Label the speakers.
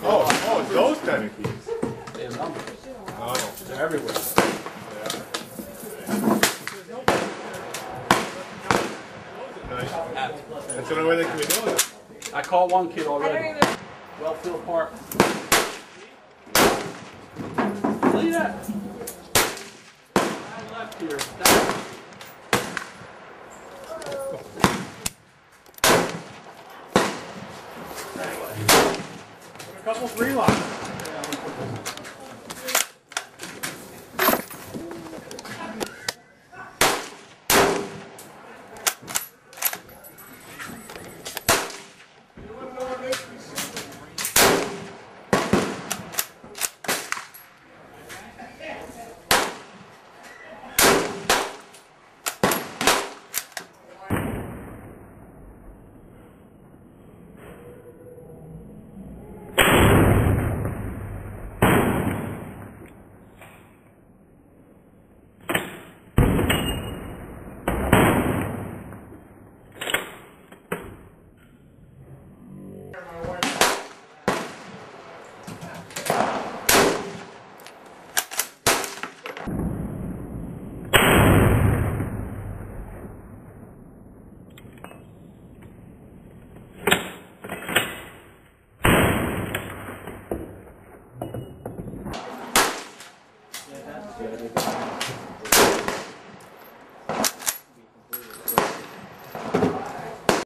Speaker 1: Oh, it's those kind of keys.
Speaker 2: They have numbers.
Speaker 1: Oh.
Speaker 2: They're everywhere.
Speaker 1: Nice. That's the only way they can be doing it.
Speaker 2: I caught one kid already. Wellfield Park. Look at that. I left here. A couple 3 lines.